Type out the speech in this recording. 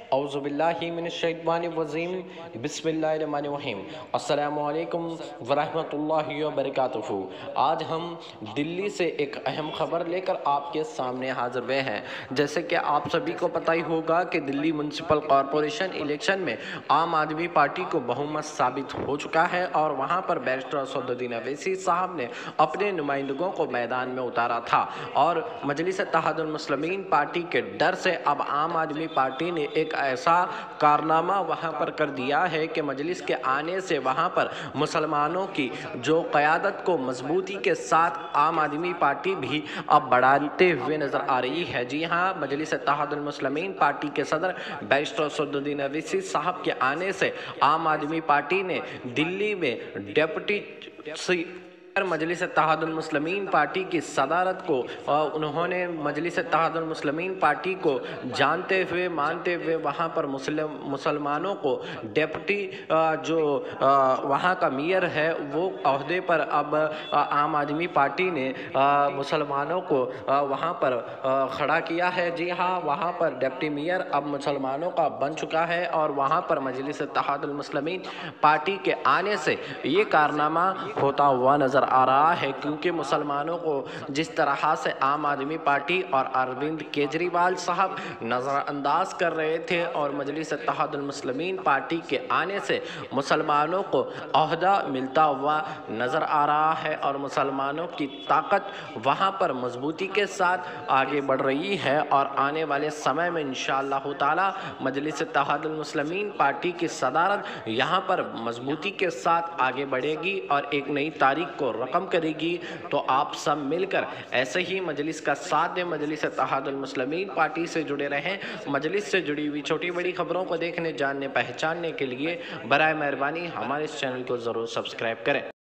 औज़ुबिल्लाहिमिनश्शैतानिर्रजीम बिस्मिल्लाहिर्रहमानिर्रहीम अस्सलामुअलैकुम वरहमतुल्लाहि वबरकातुहू। आज हम दिल्ली से एक अहम खबर लेकर आपके सामने हाजिर हुए हैं। जैसे कि आप सभी को पता ही होगा कि दिल्ली म्युनिसिपल कॉरपोरेशन इलेक्शन में आम आदमी पार्टी को बहुमत साबित हो चुका है और वहां पर बैरिस्टर असदुद्दीन अवैसी साहब ने अपने नुमाइंदों को मैदान में उतारा था और मजलिस इत्तेहादुल मुस्लिमीन पार्टी के डर से अब आम आदमी पार्टी ने एक ऐसा कारनामा वहां पर कर दिया है कि मजलिस के आने से वहां पर मुसलमानों की जो क़यादत को मजबूती के साथ आम आदमी पार्टी भी अब बढ़ाते हुए नज़र आ रही है। जी हाँ, मजलिस इत्तेहादुल मुस्लिमीन पार्टी के सदर बैरिस्टर असदुद्दीन अवैसी साहब के आने से आम आदमी पार्टी ने दिल्ली में डिप्टी मजलिस इत्तेहादुल मुस्लिमीन पार्टी की सदारत को उन्होंने मजलिस इत्तेहादुल मुस्लिमीन पार्टी को जानते हुए मानते हुए वहाँ पर मुसलमानों को डिप्टी जो वहाँ का मेयर है वो अहदे पर अब आम आदमी पार्टी ने मुसलमानों को वहाँ पर खड़ा किया है। जी हाँ, वहाँ पर डिप्टी मेयर अब मुसलमानों का बन चुका है और वहाँ पर मजलिस इत्तेहादुल मुस्लिमीन पार्टी के आने से ये कारनामा होता हुआ नज़र आ रहा है, क्योंकि मुसलमानों को जिस तरह से आम आदमी पार्टी और अरविंद केजरीवाल साहब नज़रअंदाज कर रहे थे और मजलिस इत्तेहादुल मुस्लिमीन पार्टी के आने से मुसलमानों को ओहदा मिलता हुआ नज़र आ रहा है और मुसलमानों की ताकत वहाँ पर मजबूती के साथ आगे बढ़ रही है और आने वाले समय में इंशाअल्लाह ताला मजलिस इत्तेहादुल मुस्लिमीन पार्टी की सदारत यहाँ पर मजबूती के साथ आगे बढ़ेगी और एक नई तारीख को रकम करेगी। तो आप सब मिलकर ऐसे ही मजलिस का साथ दें, मजलिस इत्तेहादुल मुस्लिमीन पार्टी से जुड़े रहें। मजलिस से जुड़ी हुई छोटी बड़ी खबरों को देखने, जानने, पहचानने के लिए बराए मेहरबानी हमारे इस चैनल को ज़रूर सब्सक्राइब करें।